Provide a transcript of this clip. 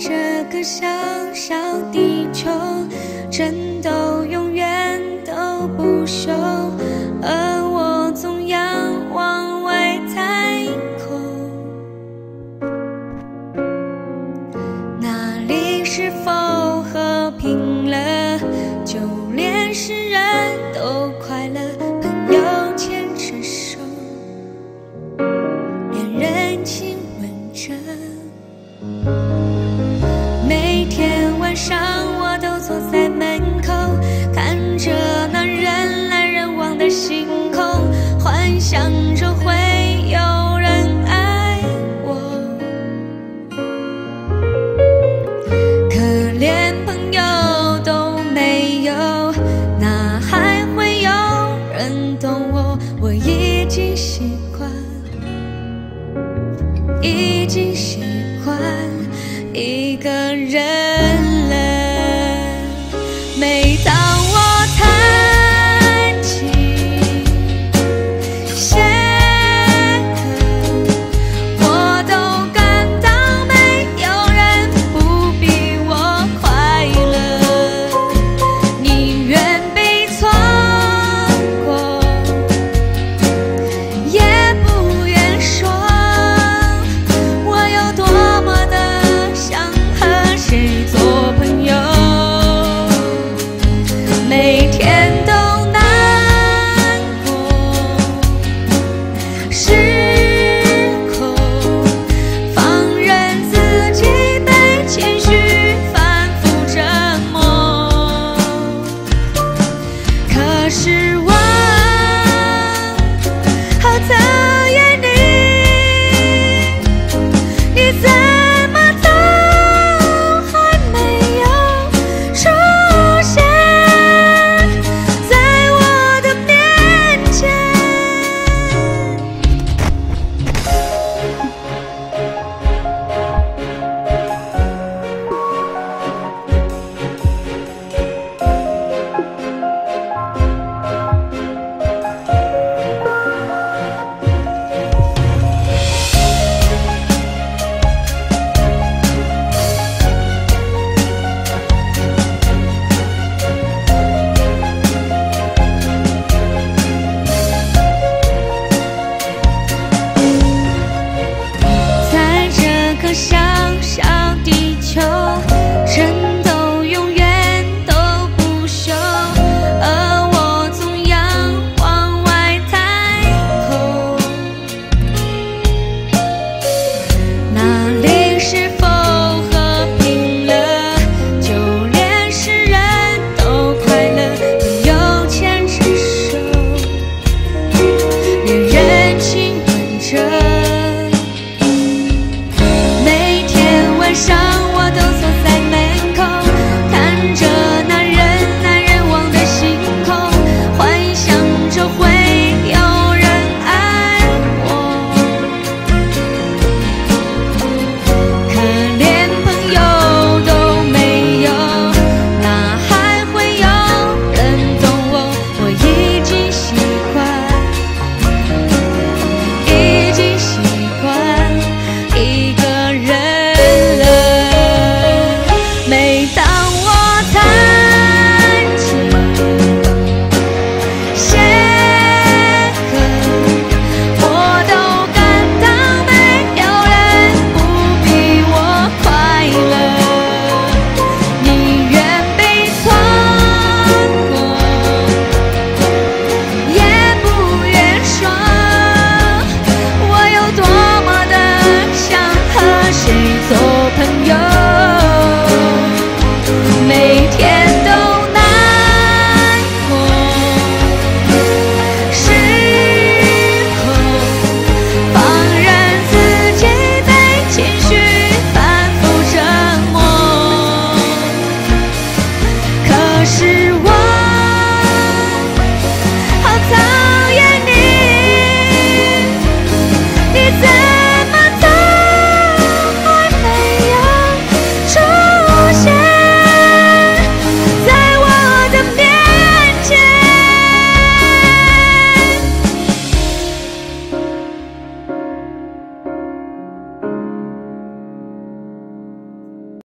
这个小小地球，争斗永远都不休，而我总仰望外太空。那里是否和平了？就连诗人都快乐，朋友牵着手，恋人亲吻着。每天晚上我都坐在门口，看着那人来人往的星空，幻想着会有人爱我。可连朋友都没有，哪还会有人懂我？我已经习惯，已经习惯一个人了。每当我弹琴写歌，我都感到没有人不比我快乐，宁愿被错过，也不愿说我有多么的想和谁做朋友。每天都难过，失控，放任自己被情绪反复折磨。可是我好在